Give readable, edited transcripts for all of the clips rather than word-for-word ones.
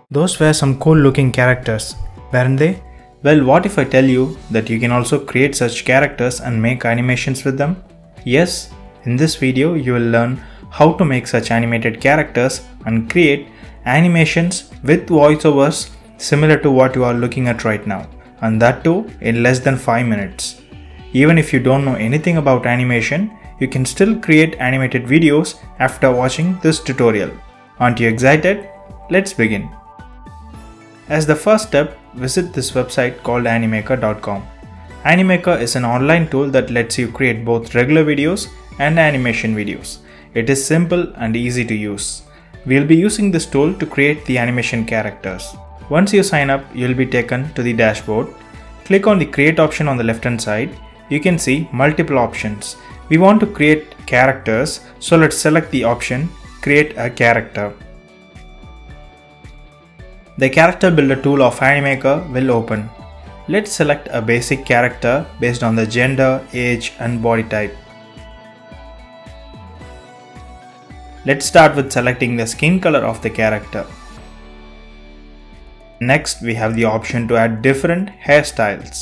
Those were some cool looking characters, weren't they? Well, what if I tell you that you can also create such characters and make animations with them? Yes, in this video you will learn how to make such animated characters and create animations with voiceovers similar to what you are looking at right now, and that too in less than 5 minutes. Even if you don't know anything about animation, you can still create animated videos after watching this tutorial. Aren't you excited? Let's begin. As the first step, visit this website called animaker.com. Animaker is an online tool that lets you create both regular videos and animation videos. It is simple and easy to use. We'll be using this tool to create the animation characters. Once you sign up, you'll be taken to the dashboard. Click on the create option on the left hand side. You can see multiple options. We want to create characters, so let's select the option create a character. The character builder tool of Animaker will open. Let's select a basic character based on the gender, age and body type. Let's start with selecting the skin color of the character. Next, we have the option to add different hairstyles.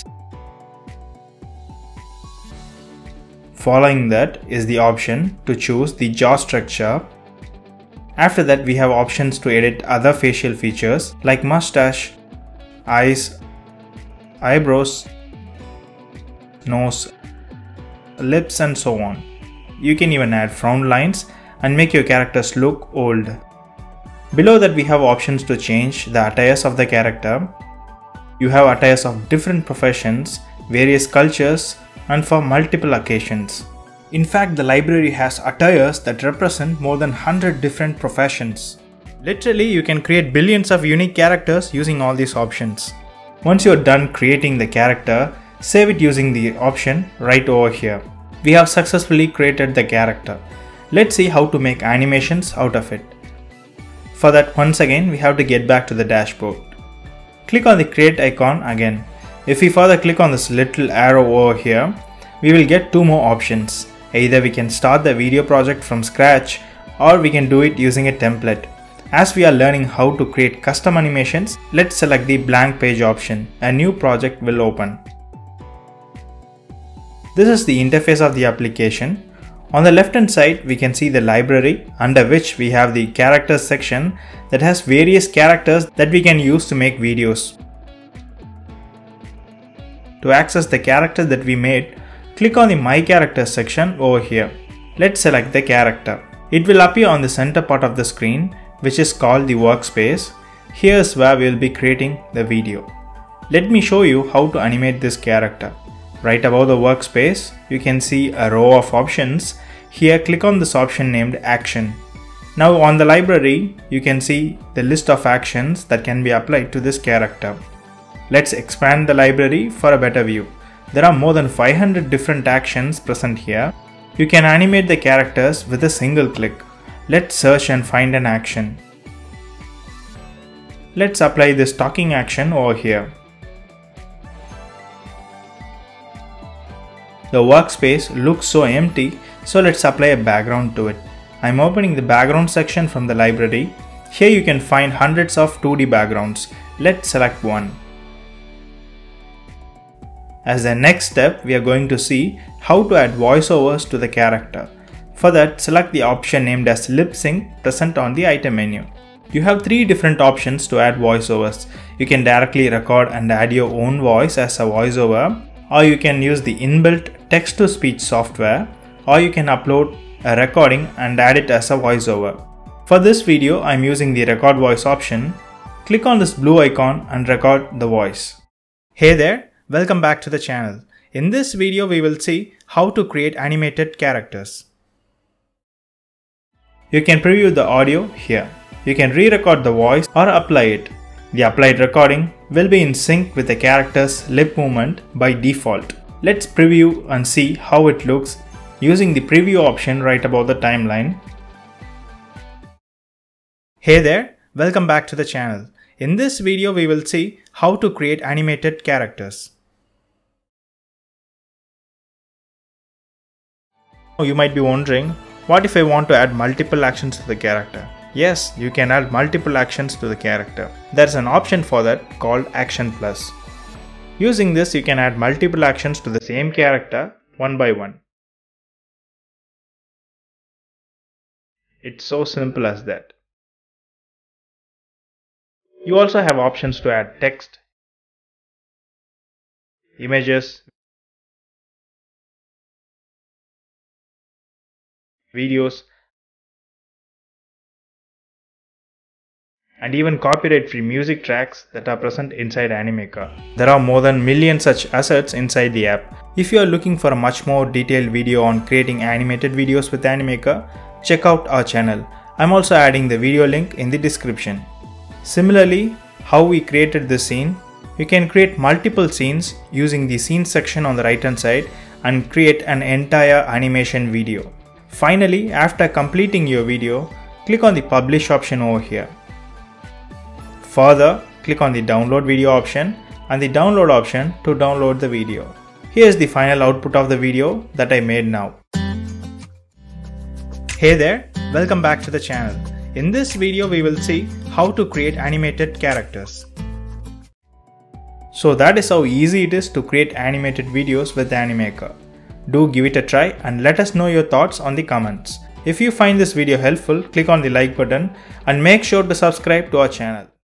Following that is the option to choose the jaw structure. After that, we have options to edit other facial features like mustache, eyes, eyebrows, nose, lips and so on. You can even add frown lines and make your characters look old. Below that, we have options to change the attires of the character. You have attires of different professions, various cultures and for multiple occasions. In fact, the library has attires that represent more than 100 different professions. Literally, you can create billions of unique characters using all these options. Once you're done creating the character, save it using the option right over here. We have successfully created the character. Let's see how to make animations out of it. For that, once again, we have to get back to the dashboard. Click on the create icon again. If we further click on this little arrow over here, we will get two more options. Either we can start the video project from scratch or we can do it using a template. As we are learning how to create custom animations, let's select the blank page option. A new project will open. This is the interface of the application. On the left hand side, we can see the library under which we have the characters section that has various characters that we can use to make videos. To access the character that we made, click on the My Characters section over here. Let's select the character. It will appear on the center part of the screen, which is called the workspace. Here's where we will be creating the video. Let me show you how to animate this character. Right above the workspace, you can see a row of options. Here, click on this option named Action. Now on the library, you can see the list of actions that can be applied to this character. Let's expand the library for a better view. There are more than 500 different actions present here. You can animate the characters with a single click. Let's search and find an action. Let's apply this talking action over here. The workspace looks so empty, so let's apply a background to it. I'm opening the background section from the library. Here you can find hundreds of 2D backgrounds. Let's select one. As the next step, we are going to see how to add voiceovers to the character. For that, select the option named as Lip Sync present on the item menu. You have three different options to add voiceovers. You can directly record and add your own voice as a voiceover, or you can use the inbuilt text-to-speech software, or you can upload a recording and add it as a voiceover. For this video, I'm using the record voice option. Click on this blue icon and record the voice. Hey there! Welcome back to the channel. In this video, we will see how to create animated characters. You can preview the audio here. You can re-record the voice or apply it. The applied recording will be in sync with the character's lip movement by default. Let's preview and see how it looks using the preview option right above the timeline. Hey there, welcome back to the channel. In this video, we will see how to create animated characters. You might be wondering, what if I want to add multiple actions to the character? Yes, you can add multiple actions to the character. There's an option for that called Action Plus. Using this, you can add multiple actions to the same character one by one. It's so simple as that. You also have options to add text, images, videos, and even copyright-free music tracks that are present inside Animaker. There are more than a million such assets inside the app. If you are looking for a much more detailed video on creating animated videos with Animaker, check out our channel. I'm also adding the video link in the description. Similarly, how we created this scene, you can create multiple scenes using the scene section on the right hand side and create an entire animation video. Finally, after completing your video, click on the publish option over here. Further, click on the download video option and the download option to download the video. Here's the final output of the video that I made now. Hey there, welcome back to the channel. In this video we will see how to create animated characters. So that is how easy it is to create animated videos with Animaker. Do give it a try and let us know your thoughts on the comments. If you find this video helpful, click on the like button and make sure to subscribe to our channel.